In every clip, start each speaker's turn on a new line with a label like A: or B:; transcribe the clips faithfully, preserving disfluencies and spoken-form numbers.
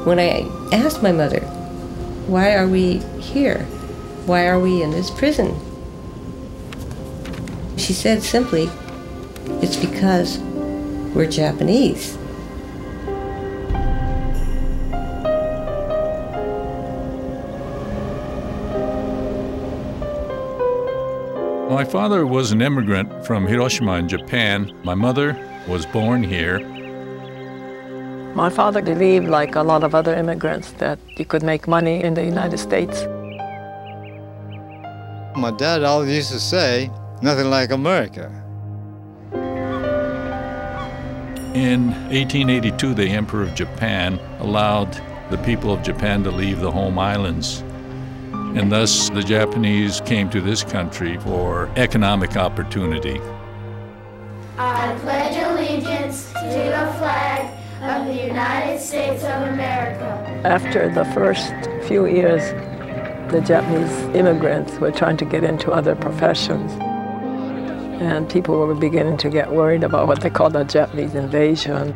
A: When I asked my mother, why are we here? Why are we in this prison? She said simply, it's because we're Japanese.
B: My father was an immigrant from Hiroshima in Japan. My mother was born here.
C: My father believed, like a lot of other immigrants, that you could make money in the United States.
D: My dad always used to say, nothing like America.
B: In eighteen eighty-two, the Emperor of Japan allowed the people of Japan to leave the home islands. And thus, the Japanese came to this country for economic opportunity.
E: I pledge allegiance to the flag of the United States of America.
C: After the first few years, the Japanese immigrants were trying to get into other professions. And people were beginning to get worried about what they called a Japanese invasion.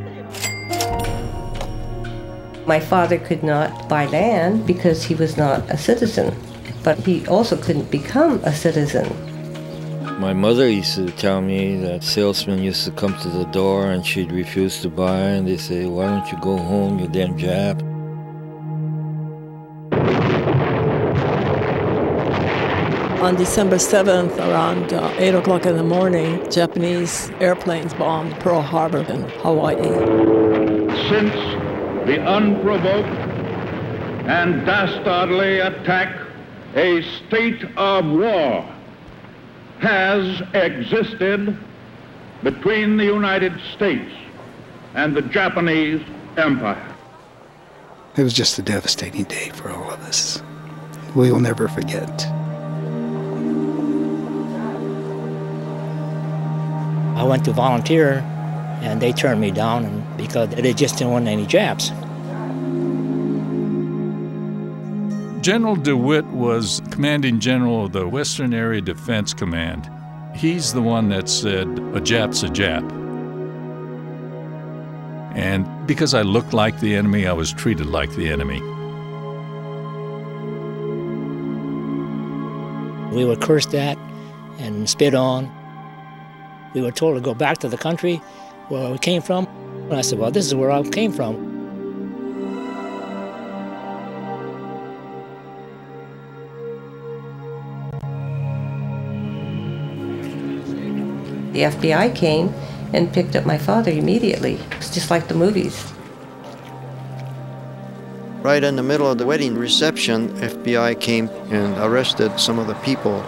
A: My father could not buy land because he was not a citizen, but he also couldn't become a citizen.
F: My mother used to tell me that salesmen used to come to the door and she'd refuse to buy, and they say, why don't you go home, you damn Jap?
C: On December seventh, around uh, eight o'clock in the morning, Japanese airplanes bombed Pearl Harbor in Hawaii.
G: Since the unprovoked and dastardly attack, a state of war has existed between the United States and the Japanese Empire.
H: It was just a devastating day for all of us. We will never forget.
I: I went to volunteer, and they turned me down and because they just didn't want any Japs.
B: General DeWitt was commanding general of the Western Area Defense Command. He's the one that said, a Jap's a Jap. And because I looked like the enemy, I was treated like the enemy.
I: We were cursed at and spit on. We were told to go back to the country where we came from. And I said, well, this is where I came from.
A: The F B I came and picked up my father immediately. It's just like the movies.
D: Right in the middle of the wedding reception, F B I came and arrested some of the people.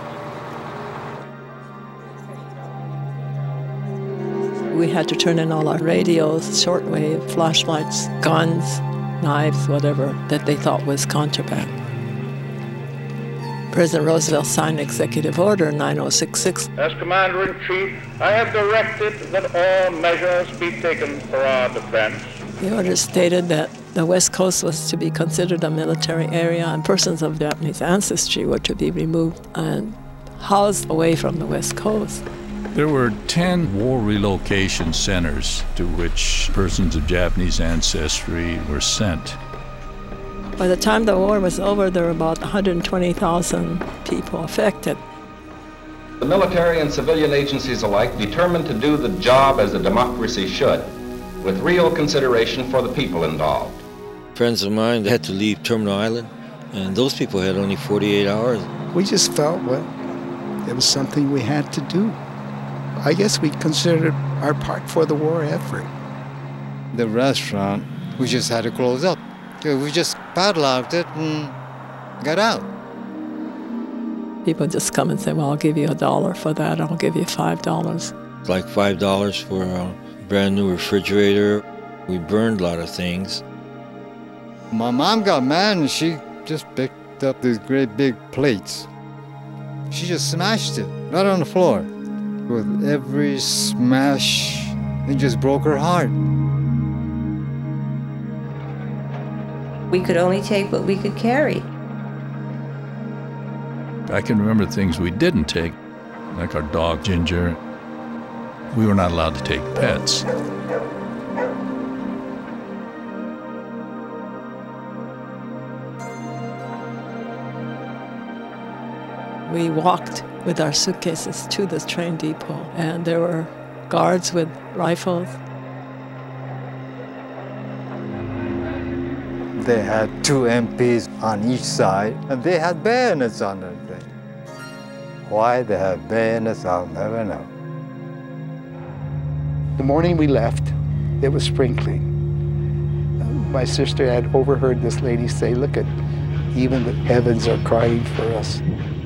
C: We had to turn in all our radios, shortwave, flashlights, guns, knives, whatever that they thought was contraband. President Roosevelt signed Executive Order nine oh six six.
G: As Commander-in-Chief, I have directed that all measures be taken for our defense.
C: The order stated that the West Coast was to be considered a military area and persons of Japanese ancestry were to be removed and housed away from the West Coast.
B: There were ten war relocation centers to which persons of Japanese ancestry were sent.
C: By the time the war was over, there were about one hundred twenty thousand people affected.
J: The military and civilian agencies alike determined to do the job as a democracy should, with real consideration for the people involved.
F: Friends of mine had to leave Terminal Island, and those people had only forty-eight hours.
H: We just felt, well, it was something we had to do. I guess we considered our part for the war effort.
D: The restaurant, we just had to close up. We just padlocked it and got out.
C: People just come and say, well, I'll give you a dollar for that, I'll give you five dollars.
F: Like five dollars for a brand new refrigerator. We burned a lot of things.
D: My mom got mad and she just picked up these great big plates. She just smashed it right on the floor. With every smash, it just broke her heart.
A: We could only take what we could carry.
B: I can remember things we didn't take, like our dog Ginger. We were not allowed to take pets.
C: We walked with our suitcases to this train depot, and there were guards with rifles.
D: They had two M Ps on each side, and they had bayonets on them. Why they have bayonets, I'll never know.
H: The morning we left, it was sprinkling. My sister had overheard this lady say, "Look at, even the heavens are crying for us."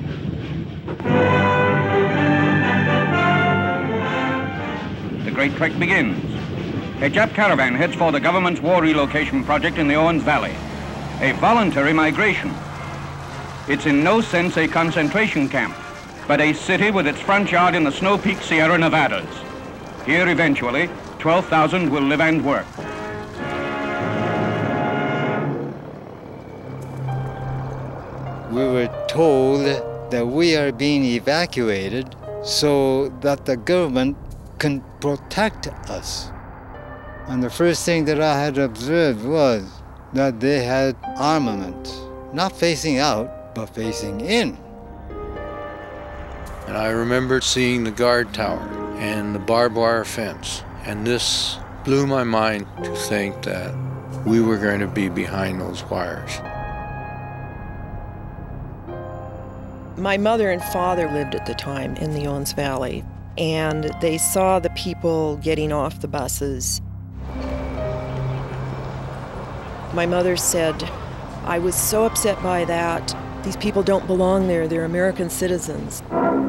K: The great trek begins. A Jap caravan heads for the government's war relocation project in the Owens Valley, a voluntary migration. It's in no sense a concentration camp, but a city with its front yard in the snow-peaked Sierra Nevadas. Here, eventually, twelve thousand will live and work.
D: We were told that we are being evacuated so that the government can protect us. And the first thing that I had observed was that they had armament, not facing out, but facing in.
L: And I remember seeing the guard tower and the barbed wire fence, and this blew my mind to think that we were going to be behind those wires.
M: My mother and father lived at the time in the Owens Valley, and they saw the people getting off the buses. My mother said, "I was so upset by that. These people don't belong there. They're American citizens."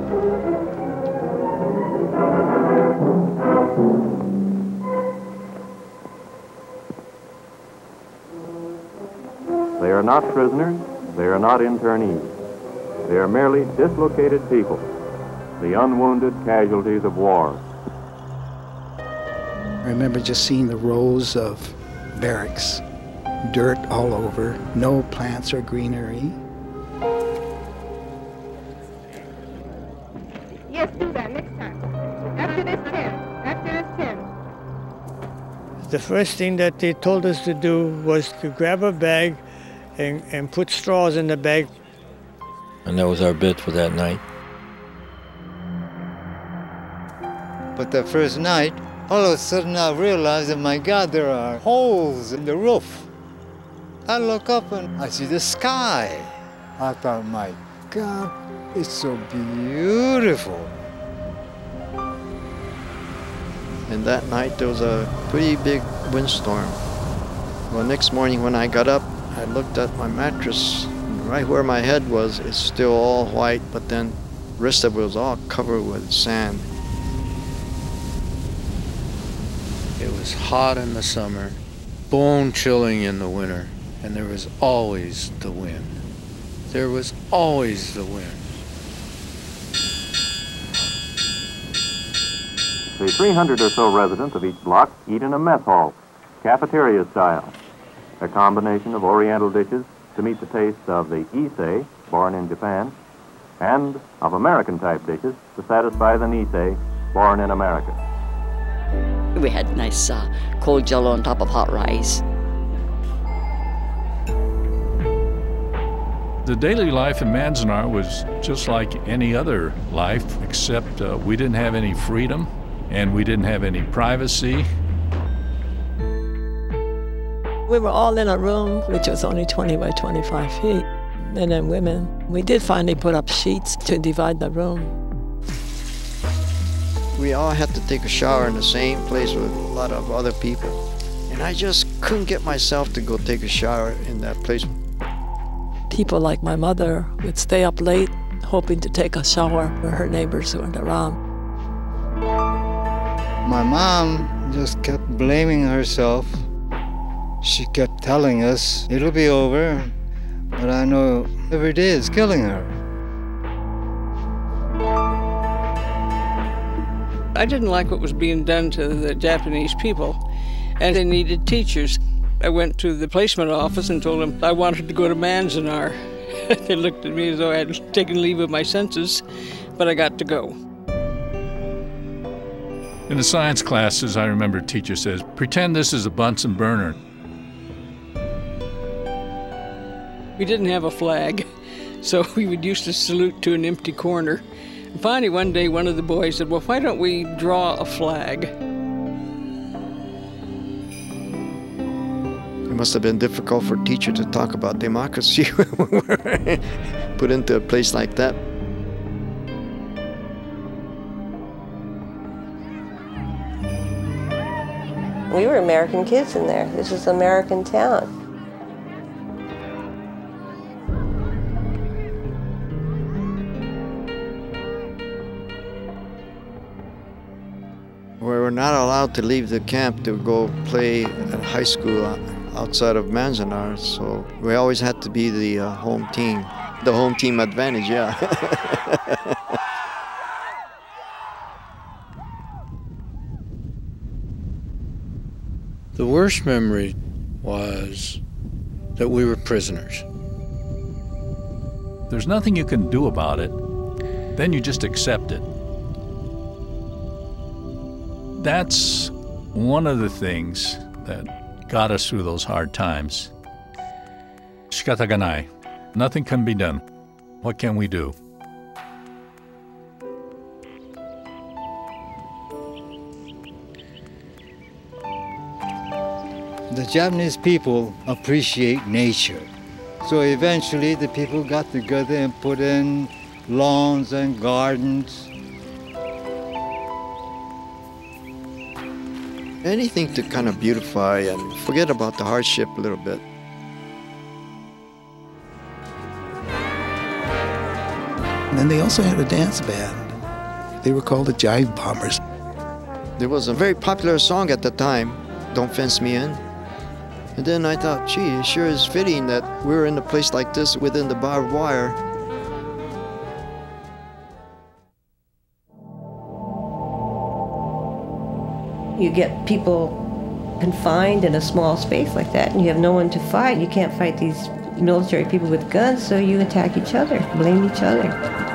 N: They are not prisoners. They are not internees. They are merely dislocated people, the unwounded casualties of war.
H: I remember just seeing the rows of barracks, dirt all over, no plants or greenery.
O: Yes, do that next time. After this ten. After this ten.
P: The first thing that they told us to do was to grab a bag and, and put straws in the bag.
F: And that was our bed for that night.
D: But the first night, all of a sudden I realized that, my God, there are holes in the roof. I look up and I see the sky. I thought, my God, it's so beautiful.
Q: And that night there was a pretty big windstorm. Well, next morning when I got up, I looked at my mattress. Right where my head was, it's still all white, but then the rest of it was all covered with sand.
L: It was hot in the summer, bone-chilling in the winter, and there was always the wind. There was always the wind.
N: The three hundred or so residents of each block eat in a mess hall, cafeteria style, a combination of Oriental dishes to meet the taste of the Issei, born in Japan, and of American-type dishes to satisfy the Nisei, born in America.
R: We had nice uh, cold jello on top of hot rice.
B: The daily life in Manzanar was just like any other life, except uh, we didn't have any freedom and we didn't have any privacy.
C: We were all in a room which was only twenty by twenty-five feet, men and women. We did finally put up sheets to divide the room.
Q: We all had to take a shower in the same place with a lot of other people. And I just couldn't get myself to go take a shower in that place.
C: People like my mother would stay up late hoping to take a shower where her neighbors weren't around.
D: My mom just kept blaming herself. She kept telling us, it'll be over, but I know every day is killing her.
S: I didn't like what was being done to the Japanese people, and they needed teachers. I went to the placement office and told them I wanted to go to Manzanar. They looked at me as though I had taken leave of my senses, but I got to go.
B: In the science classes, I remember a teacher says, pretend this is a Bunsen burner.
S: We didn't have a flag. So we would used to salute to an empty corner. And finally, one day, one of the boys said, well, why don't we draw a flag?
Q: It must have been difficult for a teacher to talk about democracy when we were put into a place like that.
A: We were American kids in there. This is American town.
Q: We were not allowed to leave the camp to go play at high school outside of Manzanar, so we always had to be the uh, home team. The home team advantage, yeah.
L: The worst memory was that we were prisoners.
B: There's nothing you can do about it. Then you just accept it. That's one of the things that got us through those hard times. Shikata ga nai. Nothing can be done. What can we do?
D: The Japanese people appreciate nature. So eventually the people got together and put in lawns and gardens.
Q: Anything to kind of beautify and forget about the hardship a little bit.
H: And then they also had a dance band. They were called the Jive Bombers.
Q: There was a very popular song at the time, Don't Fence Me In. And then I thought, gee, it sure is fitting that we're in a place like this within the barbed wire.
A: You get people confined in a small space like that, and you have no one to fight. You can't fight these military people with guns, so you attack each other, blame each other.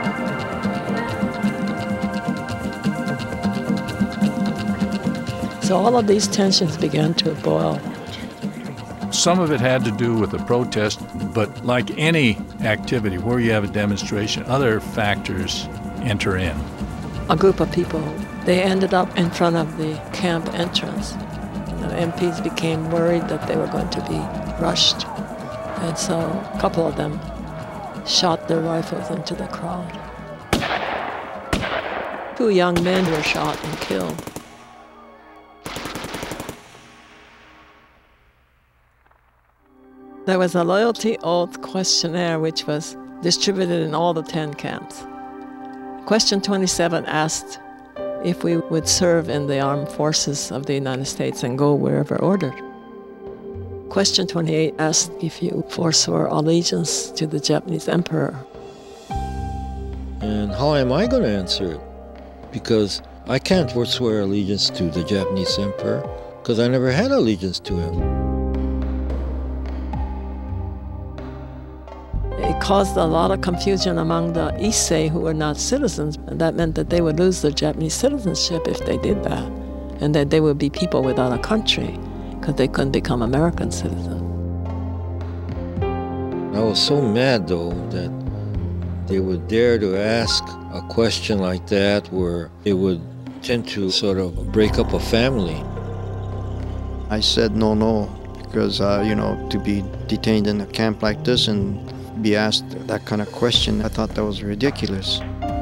C: So all of these tensions began to boil.
B: Some of it had to do with the protest, but like any activity where you have a demonstration, other factors enter in.
C: A group of people, they ended up in front of the camp entrance. The M Ps became worried that they were going to be rushed. And so a couple of them shot their rifles into the crowd. Two young men were shot and killed. There was a loyalty oath questionnaire which was distributed in all the ten camps. Question twenty-seven asked if we would serve in the armed forces of the United States and go wherever ordered. Question twenty-eight asked if you forswore allegiance to the Japanese emperor.
F: And how am I going to answer it? Because I can't forswear allegiance to the Japanese emperor because I never had allegiance to him.
C: It caused a lot of confusion among the Issei who were not citizens. And that meant that they would lose their Japanese citizenship if they did that, and that they would be people without a country because they couldn't become American citizens.
F: I was so mad, though, that they would dare to ask a question like that where it would tend to sort of break up a family.
Q: I said no, no, because, uh, you know, to be detained in a camp like this and be asked that kind of question, I thought that was ridiculous.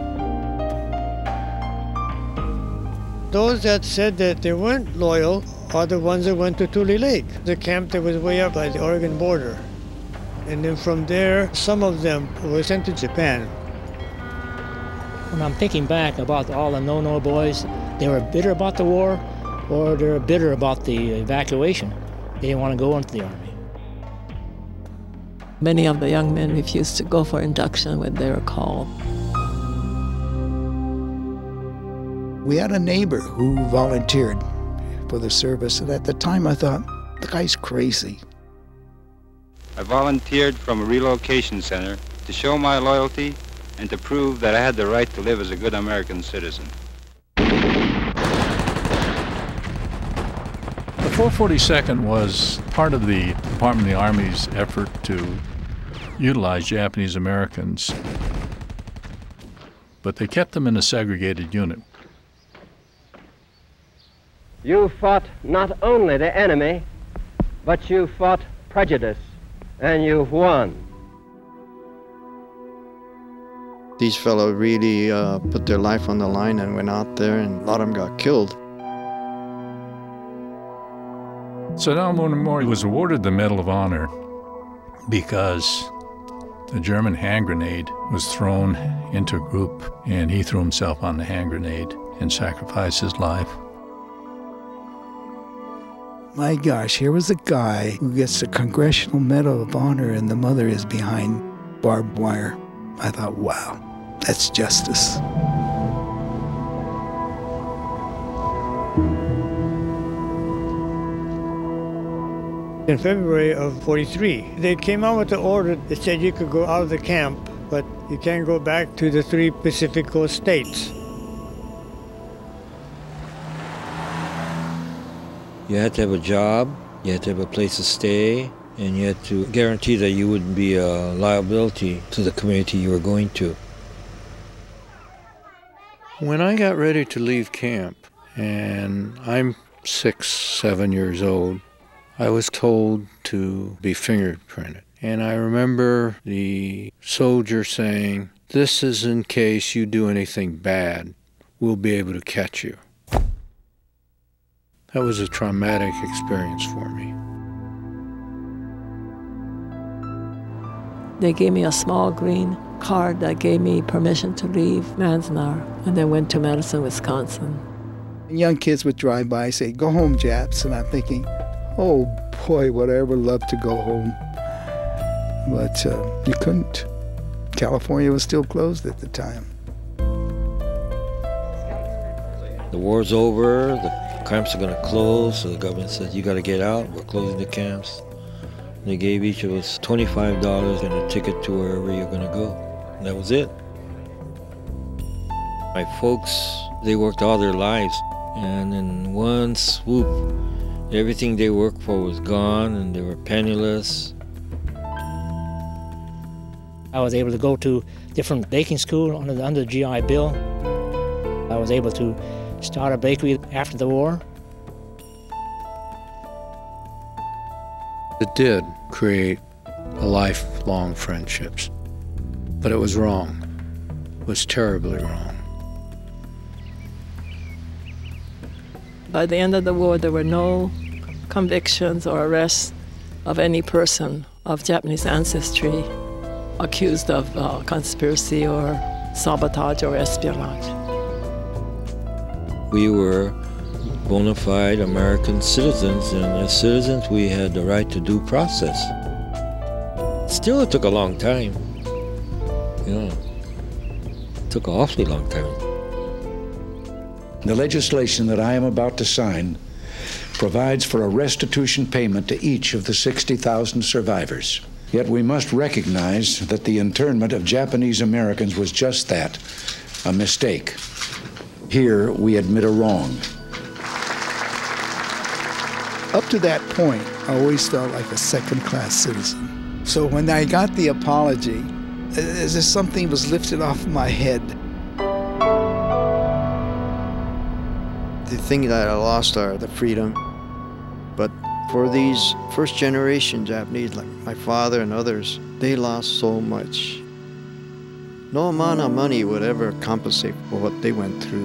P: Those that said that they weren't loyal are the ones that went to Tule Lake, the camp that was way up by the Oregon border. And then from there, some of them were sent to Japan.
I: When I'm thinking back about all the no-no boys, they were bitter about the war, or they were bitter about the evacuation. They didn't want to go into the army.
C: Many of the young men refused to go for induction when they were called.
H: We had a neighbor who volunteered for the service, and at the time I thought, the guy's crazy.
T: I volunteered from a relocation center to show my loyalty and to prove that I had the right to live as a good American citizen.
B: The four forty-second was part of the Department of the Army's effort to utilized Japanese Americans, but they kept them in a segregated unit.
U: You fought not only the enemy, but you fought prejudice, and you've won.
Q: These fellows really uh, put their life on the line and went out there, and a lot of them got killed.
B: Saddam Hussein was awarded the Medal of Honor because the German hand grenade was thrown into a group, and he threw himself on the hand grenade and sacrificed his life.
H: My gosh, here was a guy who gets the Congressional Medal of Honor and the mother is behind barbed wire. I thought, wow, that's justice.
P: In February of forty-three, they came out with the order that said you could go out of the camp, but you can't go back to the three Pacific Coast states.
F: You had to have a job, you had to have a place to stay, and you had to guarantee that you wouldn't be a liability to the community you were going to.
L: When I got ready to leave camp, and I'm six, seven years old, I was told to be fingerprinted. And I remember the soldier saying, "This is in case you do anything bad, we'll be able to catch you." That was a traumatic experience for me.
C: They gave me a small green card that gave me permission to leave Manzanar, and then went to Madison, Wisconsin.
H: Young kids would drive by and say, "Go home, Japs," and I'm thinking, oh boy, would I ever love to go home. But uh, you couldn't. California was still closed at the time.
F: The war's over, the camps are going to close, so the government said, you got to get out, we're closing the camps. They gave each of us twenty-five dollars and a ticket to wherever you're going to go. And that was it. My folks, they worked all their lives, and in one swoop, everything they worked for was gone, and they were penniless.
I: I was able to go to different baking school under the, under the G I Bill. I was able to start a bakery after the war.
L: It did create a lifelong friendships, but it was wrong. It was terribly wrong.
C: By the end of the war, there were no convictions or arrests of any person of Japanese ancestry accused of uh, conspiracy or sabotage or espionage.
F: We were bona fide American citizens, and as citizens we had the right to due process. Still, it took a long time. Yeah, it took an awfully long time.
V: The legislation that I am about to sign provides for a restitution payment to each of the sixty thousand survivors. Yet we must recognize that the internment of Japanese Americans was just that, a mistake. Here we admit a wrong.
H: Up to that point, I always felt like a second-class citizen. So when I got the apology, as if something was lifted off my head.
Q: The thing that I lost are the freedom. But for these first-generation Japanese, like my father and others, they lost so much. No amount of money would ever compensate for what they went through.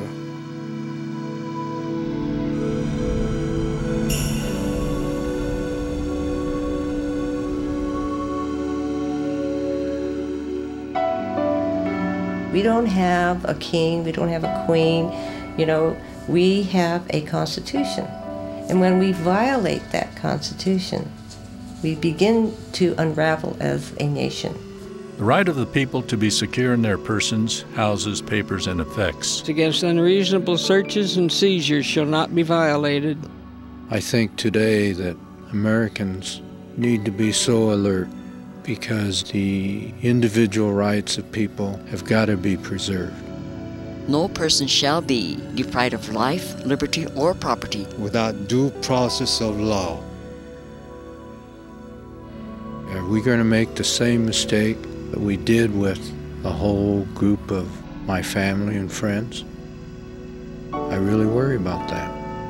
A: We don't have a king, we don't have a queen, you know, we have a constitution. And when we violate that constitution, we begin to unravel as a nation.
B: The right of the people to be secure in their persons, houses, papers, and effects.
S: Against unreasonable searches and seizures shall not be violated.
L: I think today that Americans need to be so alert because the individual rights of people have got to be preserved.
R: No person shall be deprived of life, liberty, or property
F: without due process of law.
L: Every Are we going to make the same mistake that we did with a whole group of my family and friends? I really worry about that.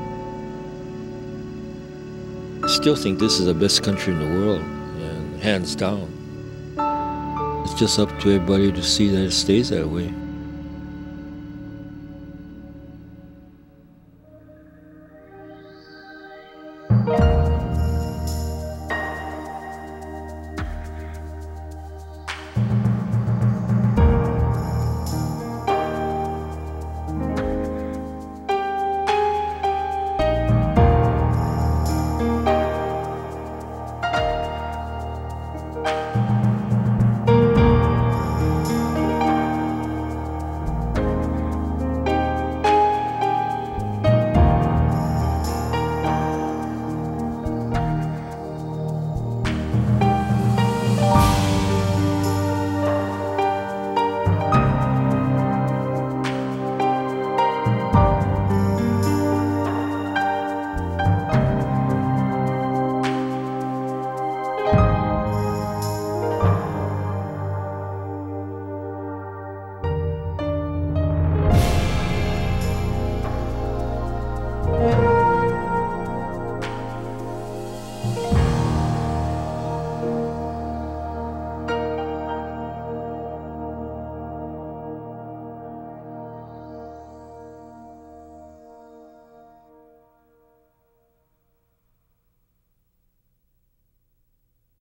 F: I still think this is the best country in the world, and hands down. It's just up to everybody to see that it stays that way.